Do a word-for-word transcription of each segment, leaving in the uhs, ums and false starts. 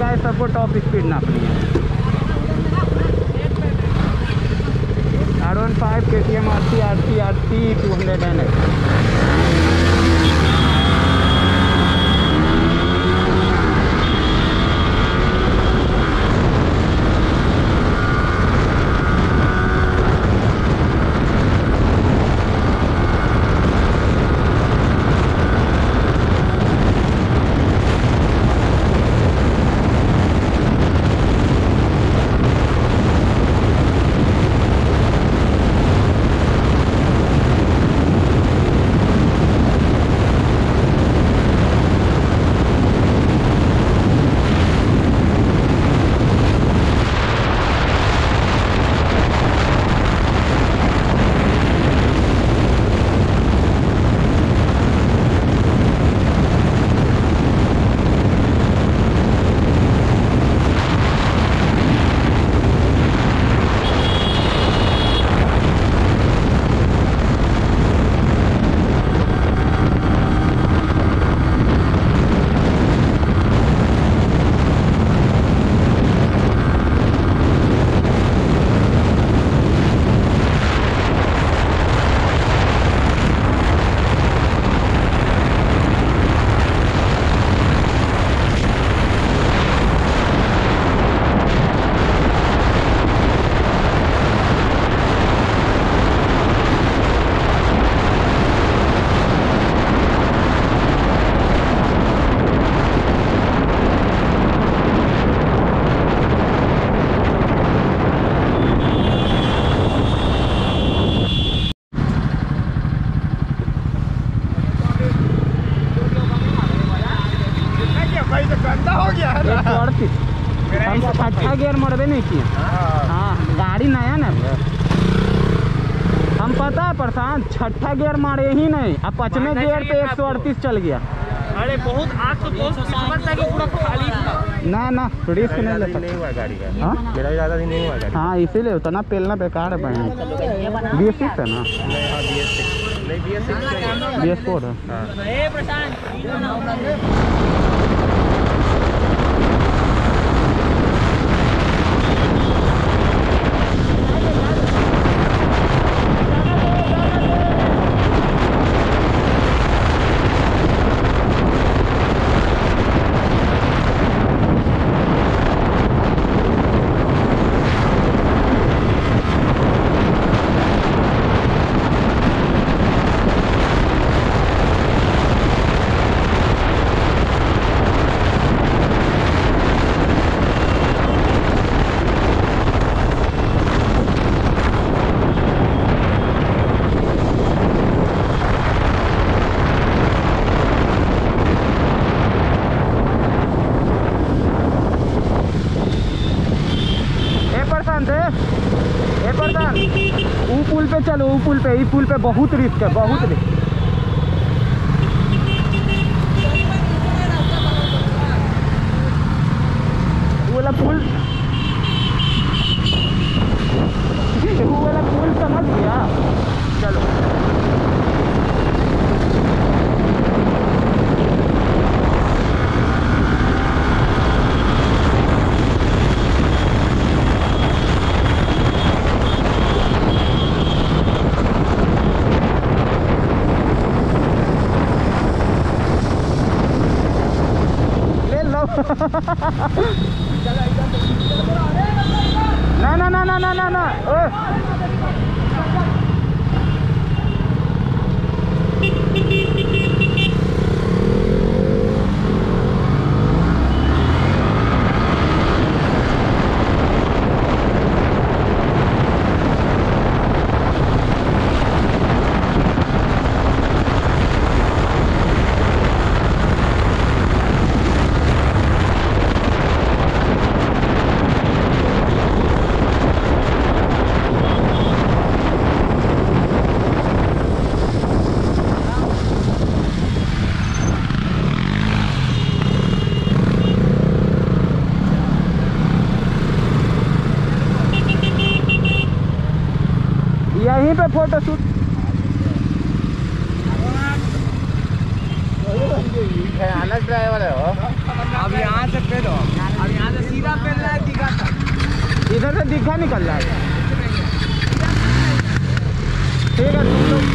है, सबको top speed नापनी है। R one five K T M R C R C R C two hundred N S. हम छठा गियर मरबे नहीं किए। हाँ गाड़ी नया ना हम पता है प्रशांत, छठा गियर मारे ही नहीं, अब पचमे गियर पे एक सौ अड़तीस चल गया। अरे बहुत आज तो बहुत किस्मत था कि पूरा खाली था। ना ना रिस्क नहीं ले नहीं हुआ गाड़ी का। हाँ मेरा ज़्यादा दिन नहीं हुआ गाड़ी। हाँ इसीलिए उतना पेलना बेकार है बहन। बी एस सिक्स है ना? नहीं B S six B S four है। ऊ पुल पे चलो, ऊ पुल पे, ई पुल पे बहुत रिस्क है, बहुत रिस्क। वो वाला पुल वो वाला पुल समझ गया। चलो ना ना ना ना ना ना ना यहीं पे फोटो शूट। भयानक ड्राइवर है वो। अब यहाँ से पे दो, अब यहाँ दीघा निकल जाएगा। ठीक है तुम लोग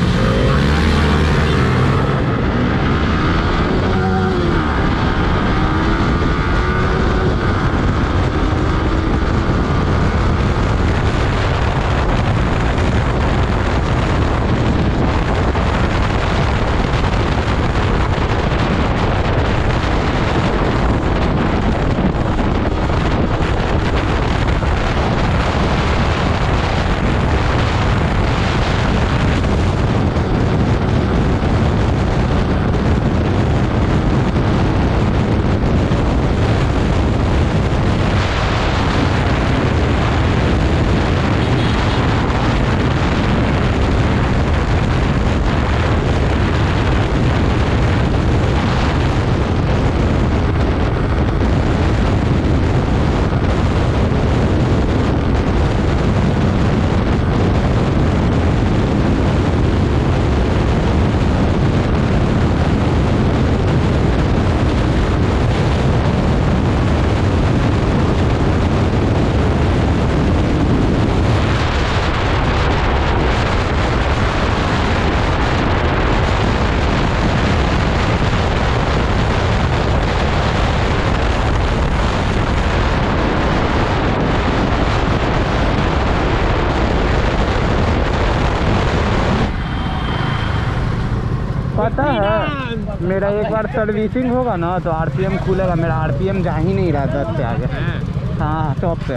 पता है मेरा एक बार सर्विसिंग होगा ना तो आरपीएम खुलेगा। मेरा आरपीएम जा ही नहीं रहा दस से आगे। हाँ टॉप पे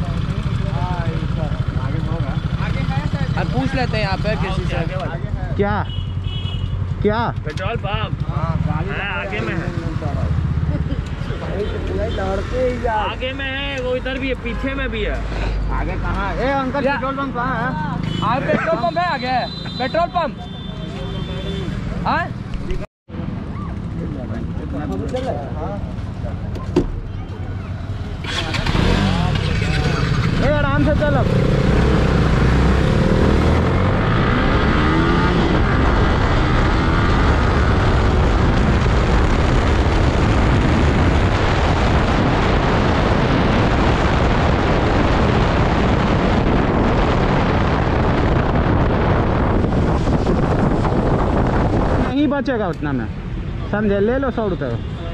अब पूछ लेते हैं यहाँ पे किसी से। क्या क्या पेट्रोल पंप आगे में है, आगे में है, वो इधर भी है, पीछे में भी है। आगे कहाँ है? ए अंकल पेट्रोल पंप कहाँ है? आगे पेट्रोल पंप है, आगे पेट्रोल पंप। हाँ ए आराम से चल। अब नहीं बचेगा उतना में, समझे? ले लो सौ रुपये।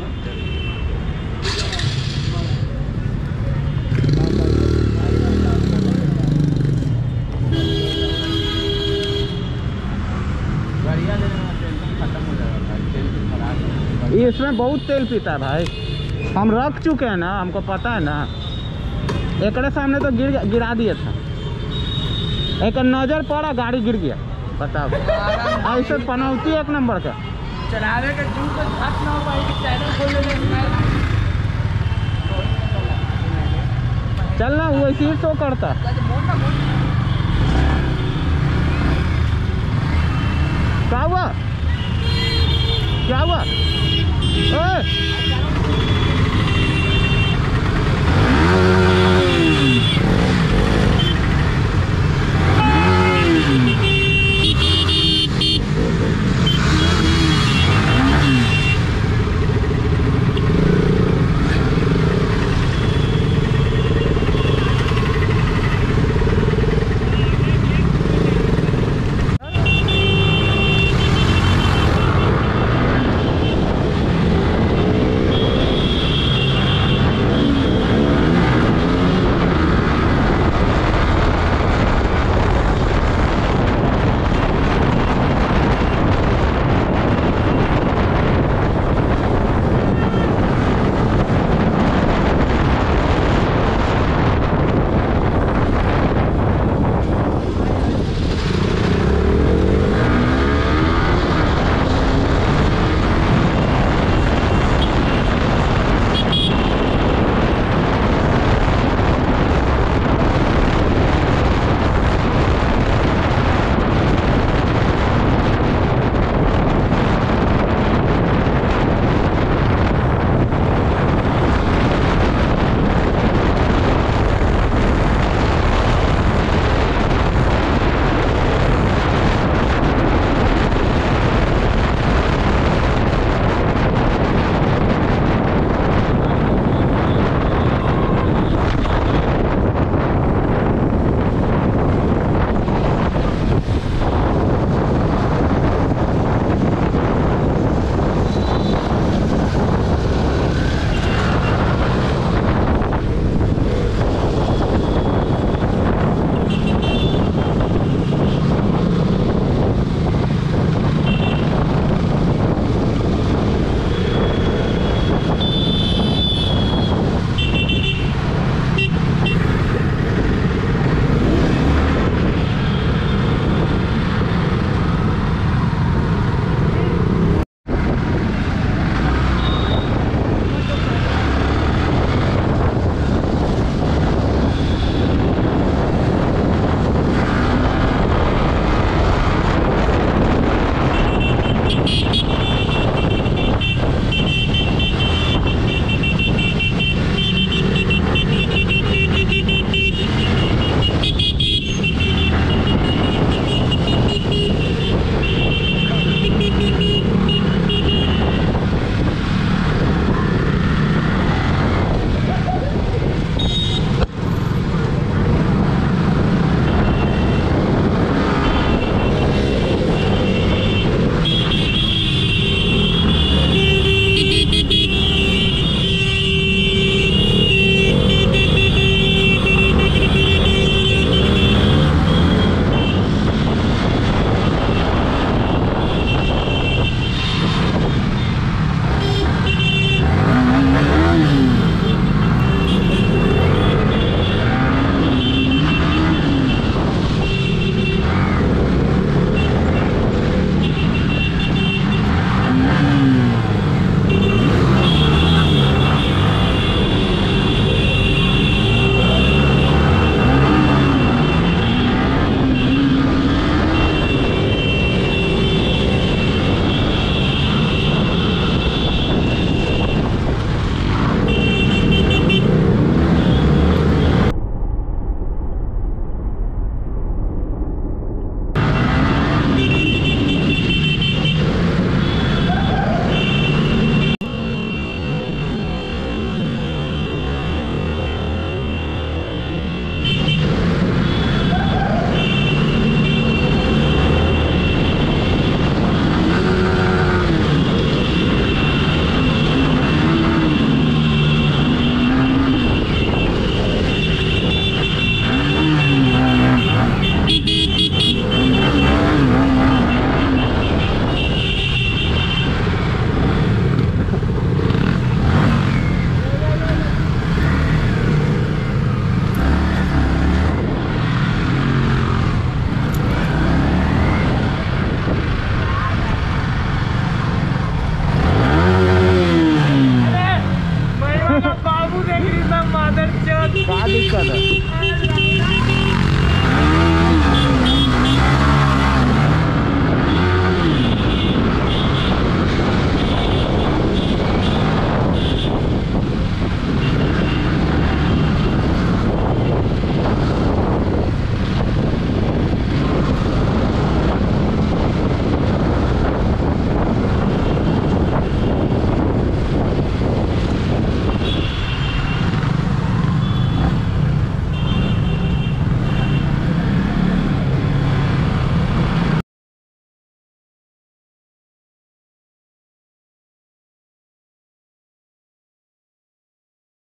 इसमें बहुत तेल पीता है भाई, हम रख चुके हैं ना, हमको पता है ना। एक सामने तो गिर गिरा दिया था, एक नजर पड़ा गाड़ी गिर गया। बताओ ऐसे पनौती एक नंबर का चलाने के जू को हाथ ना हो पाई कि चैनल खोल लेंगे। चलना वैसे ही तो करता। क्या हुआ क्या हुआ? ओए